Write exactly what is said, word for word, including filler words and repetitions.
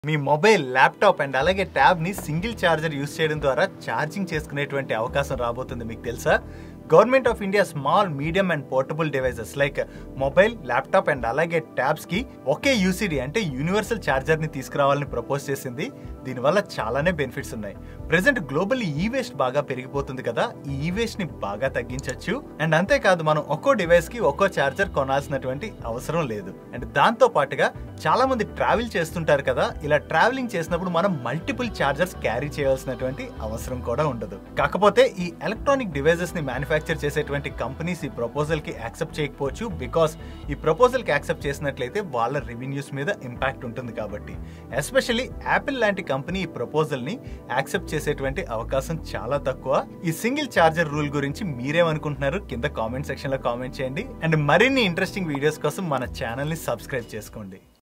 Me mobile, laptop and అలాగే ట్యాబ్ని single charger use చేయడం ద్వారా ఛార్జింగ్ చేసుకునేటువంటి అవకాశం రాబోతుంది. మీకు తెలుసా? Government of India small, medium and portable devices like mobile, laptop and అలాగే ట్యాబ్స్కి ఒకే యూసీడీ అంటే యూనివర్సల్ ఛార్జర్ని తీసుకురావాలని ప్రపోజ్ చేసింది. దీనివల్ల చాలానే బెనిఫిట్స్ ఉన్నాయి. ప్రెసెంట్ గ్లోబల్ ఈ వేస్ట్ బాగా పెరిగిపోతుంది కదా, ఈ ఈ వేస్ట్ ని బాగా తగ్గించవచ్చు. అండ్ అంతేకాదు, మనం ఒక్కో డివైస్ కి ఒక్కో ఛార్జర్ కొనాల్సినటువంటి అవసరం లేదు. అండ్ దాంతో పాటుగా చాలా మంది ట్రావెల్ చేస్తుంటారు కదా, ఇలా ట్రావెలింగ్ చేసినప్పుడు మనం మల్టిపుల్ ఛార్జర్స్ క్యారీ చేయాల్సినటువంటి అవసరం కూడా ఉండదు. కాకపోతే ఈ ఎలక్ట్రానిక్ డివైజెస్ ని మ్యానుఫ్యాక్చర్ చేసేటువంటి కంపెనీస్ ఈ ప్రపోజల్ కి యాక్సెప్ట్ చేయకపోవచ్చు. బికాస్ ఈ ప్రపోజల్ కి యాక్సెప్ట్ చేసినట్లయితే వాళ్ళ రెవెన్యూస్ మీద ఇంపాక్ట్ ఉంటుంది కాబట్టి. ఎస్పెషల్లీ యాపిల్ లాంటి కంపెనీ ఈ ప్రపోజల్ ని యాక్సెప్ట్ చేసేటువంటి అవకాశం చాలా తక్కువ. ఈ సింగిల్ ఛార్జర్ రూల్ గురించి మీరేమనుకుంటున్నారు కింద కామెంట్ సెక్షన్ లో కామెంట్ చేయండి. అండ్ మరిన్ని ఇంట్రెస్టింగ్ వీడియోస్ కోసం మన ఛానల్ ని సబ్స్క్రైబ్ చేసుకోండి.